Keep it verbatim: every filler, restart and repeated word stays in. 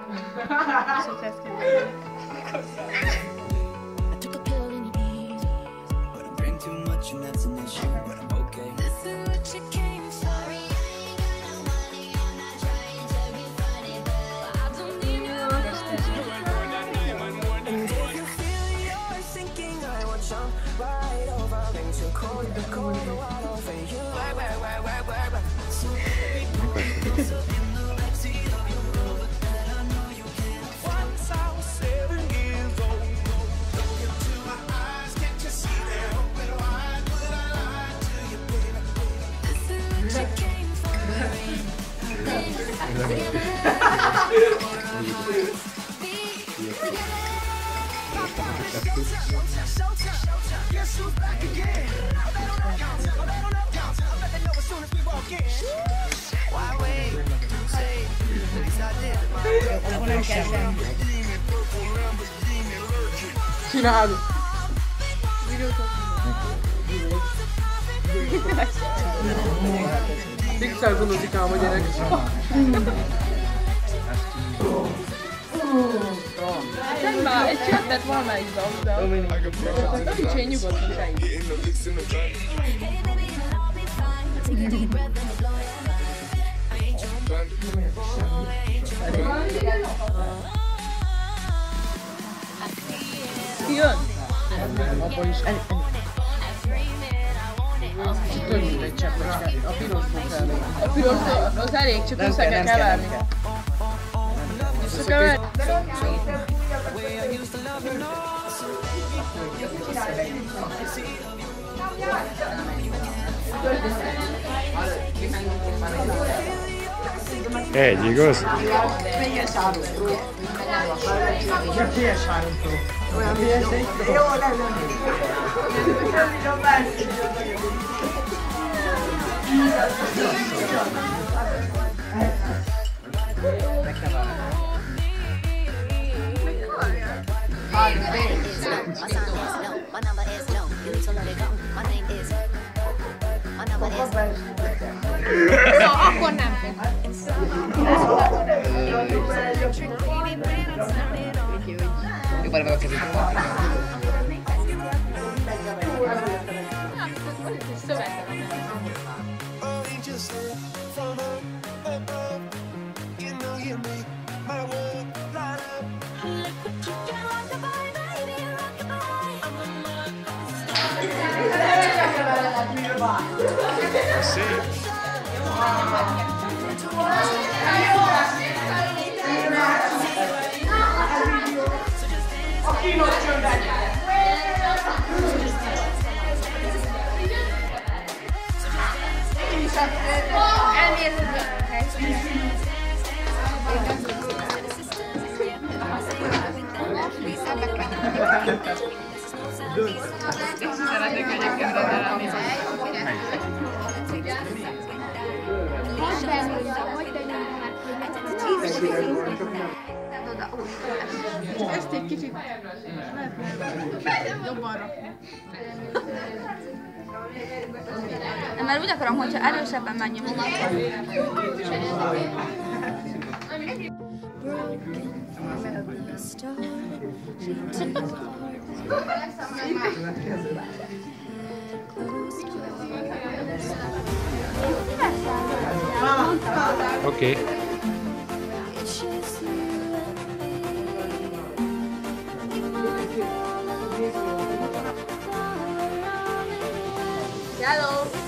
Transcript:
Csinálod! Pixel gunozik ám a gyerek. Tenj már egy csettet valamelyikbe oda. Nincs én nyugodtan te is. Ki jön? Abba is. Könnyű egy cseppet, a pirosból kell még. A pirosból az elég, csak össze kell keverni. Összekeverni. Egy, igaz? Ja, P S három Pro. Olyan P S egy Pro. Jó, nem, nem. Akkor nem. Jobban meg a kezét. A kínos csöndet! Szeretnék egyébként rendelni. Ezt egy kicsit jobban rakni. Mert úgy akarom, hogyha erősebben megnyomom, akkor... Oké. Okay. Hello!